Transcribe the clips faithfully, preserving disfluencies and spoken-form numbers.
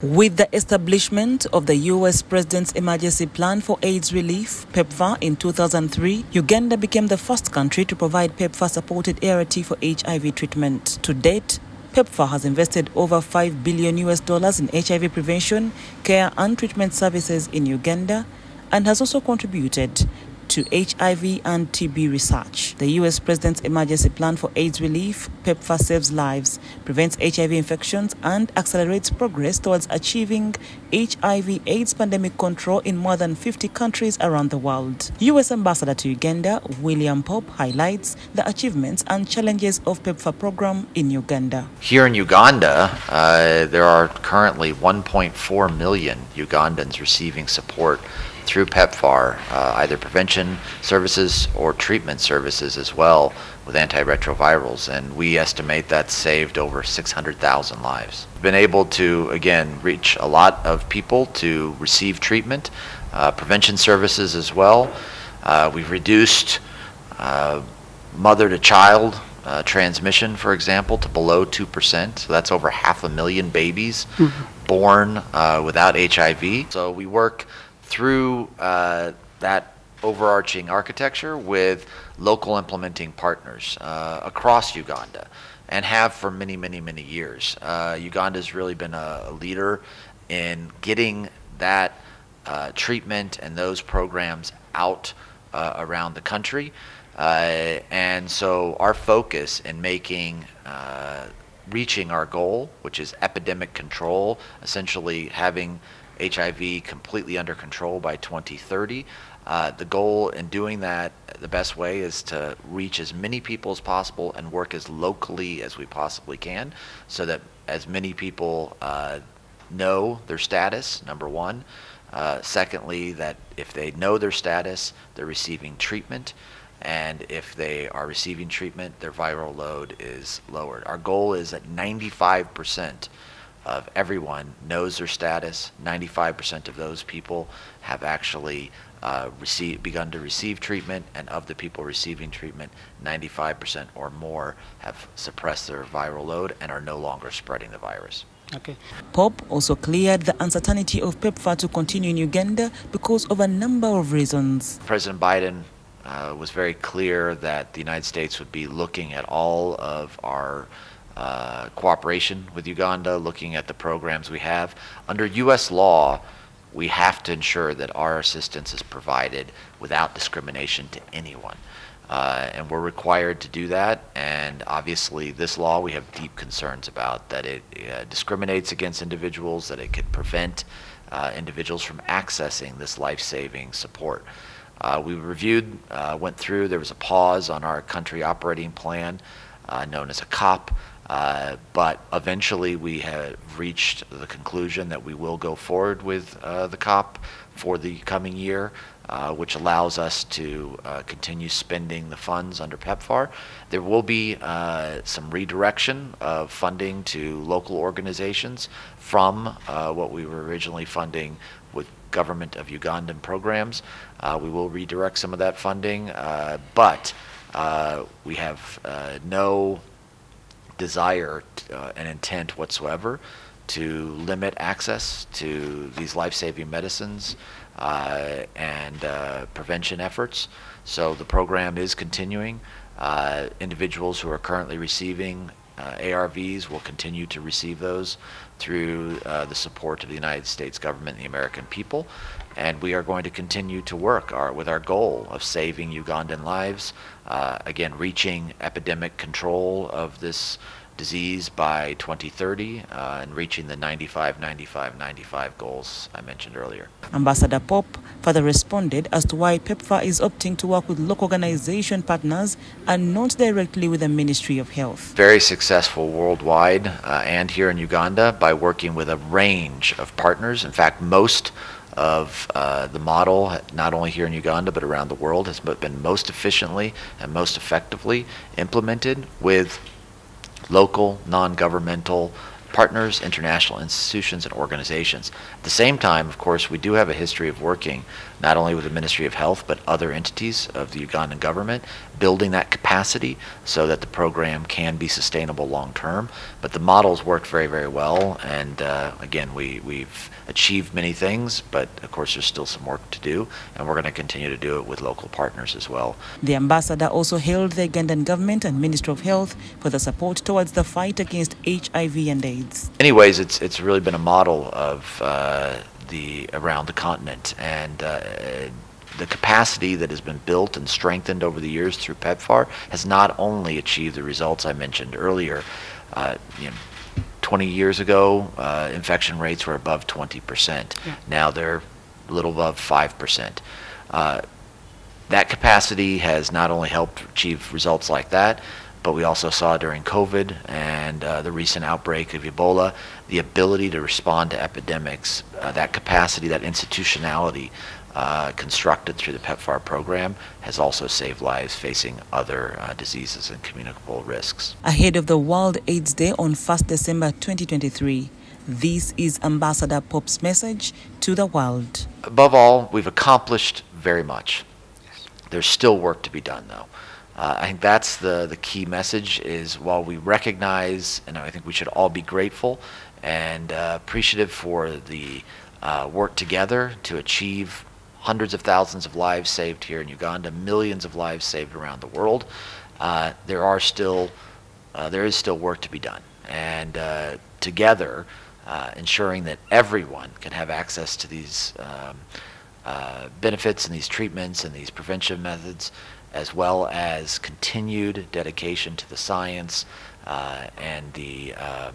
With the establishment of the U S President's Emergency Plan for AIDS Relief, PEPFAR, in two thousand three, Uganda became the first country to provide PEPFAR-supported A R T for H I V treatment. To date, PEPFAR has invested over five billion U S dollars in H I V prevention, care and treatment services in Uganda, and has also contributed to H I V and T B research. The U S President's Emergency Plan for AIDS Relief, PEPFAR, saves lives, prevents H I V infections, and accelerates progress towards achieving H I V AIDS pandemic control in more than fifty countries around the world. U S Ambassador to Uganda, William Pope, highlights the achievements and challenges of PEPFAR program in Uganda. Here in Uganda, uh, there are currently one point four million Ugandans receiving support through PEPFAR, uh, either prevention services or treatment services as well with antiretrovirals, and we estimate that's saved over six hundred thousand lives. We've been able to, again, reach a lot of people to receive treatment, uh, prevention services as well. Uh, we've reduced uh, mother-to-child uh, transmission, for example, to below two percent, so that's over half a million babies mm-hmm. born uh, without H I V. So we work through uh, that overarching architecture with local implementing partners uh, across Uganda, and have for many, many, many years. Uh, Uganda has really been a, a leader in getting that uh, treatment and those programs out uh, around the country. Uh, and so our focus in making uh, reaching our goal, which is epidemic control, essentially having H I V completely under control by twenty thirty. Uh, the goal in doing that, the best way is to reach as many people as possible and work as locally as we possibly can, so that as many people uh, know their status, number one. Uh, secondly, that if they know their status, they're receiving treatment, and if they are receiving treatment, their viral load is lowered. Our goal is that ninety-five percent of everyone knows their status. ninety-five percent of those people have actually uh, received, begun to receive treatment, and of the people receiving treatment, ninety-five percent or more have suppressed their viral load and are no longer spreading the virus. Okay. Pope also cleared the uncertainty of PEPFAR to continue in Uganda because of a number of reasons. President Biden uh, was very clear that the United States would be looking at all of our Uh, cooperation with Uganda, looking at the programs we have. Under U S law, we have to ensure that our assistance is provided without discrimination to anyone. Uh, and we're required to do that, and obviously this law we have deep concerns about, that it uh, discriminates against individuals, that it could prevent uh, individuals from accessing this life-saving support. Uh, we reviewed, uh, went through, there was a pause on our country operating plan uh, known as a COP. Uh, but eventually we have reached the conclusion that we will go forward with uh, the COP for the coming year, uh, which allows us to uh, continue spending the funds under PEPFAR. There will be uh, some redirection of funding to local organizations from uh, what we were originally funding with Government of Ugandan programs. Uh, we will redirect some of that funding, uh, but uh, we have uh, no desire uh, and intent whatsoever to limit access to these life-saving medicines uh, and uh, prevention efforts. So the program is continuing. Uh, individuals who are currently receiving uh, A R Vs will continue to receive those through uh, the support of the United States government and the American people. And we are going to continue to work our, with our goal of saving Ugandan lives, uh, again, reaching epidemic control of this disease by twenty thirty uh, and reaching the ninety-five, ninety-five, ninety-five goals I mentioned earlier. Ambassador Pope further responded as to why PEPFAR is opting to work with local organization partners and not directly with the Ministry of Health. Very successful worldwide uh, and here in Uganda by working with a range of partners. In fact, most of uh, the model, not only here in Uganda but around the world, has been most efficiently and most effectively implemented with local, non-governmental partners, international institutions, and organizations. At the same time, of course, we do have a history of working not only with the Ministry of Health, but other entities of the Ugandan government, building that capacity so that the program can be sustainable long term. But the model's worked very, very well, and uh, again, we, we've achieved many things, but of course there's still some work to do, and we're going to continue to do it with local partners as well. The ambassador also hailed the Ugandan government and Ministry of Health for the support towards the fight against H I V and AIDS. Anyways, it's it's really been a model of uh, the around the continent, and uh, the capacity that has been built and strengthened over the years through PEPFAR has not only achieved the results I mentioned earlier. Uh, you know, twenty years ago, uh, infection rates were above twenty percent. Yeah. Now they're a little above five percent. Uh, that capacity has not only helped achieve results like that, but we also saw during COVID and uh, the recent outbreak of Ebola, the ability to respond to epidemics, uh, that capacity, that institutionality uh, constructed through the PEPFAR program has also saved lives facing other uh, diseases and communicable risks. Ahead of the World AIDS Day on first December twenty twenty-three, this is Ambassador Pop's message to the world. Above all, we've accomplished very much. There's still work to be done, though. Uh, I think that's the, the key message is while we recognize, and I think we should all be grateful and uh, appreciative for the uh, work together to achieve hundreds of thousands of lives saved here in Uganda, millions of lives saved around the world, uh, there are still, uh, there is still work to be done. And uh, together, uh, ensuring that everyone can have access to these um, uh, benefits and these treatments and these prevention methods, as well as continued dedication to the science uh, and the uh,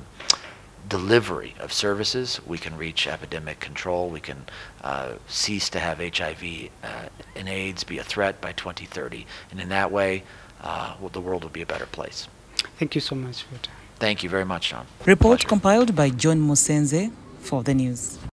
delivery of services, we can reach epidemic control. We can uh, cease to have H I V uh, and AIDS be a threat by twenty thirty. And in that way, uh, well, the world will be a better place. Thank you so much for your time. Thank you very much, John. Report Pleasure. compiled by John Musenze for the news.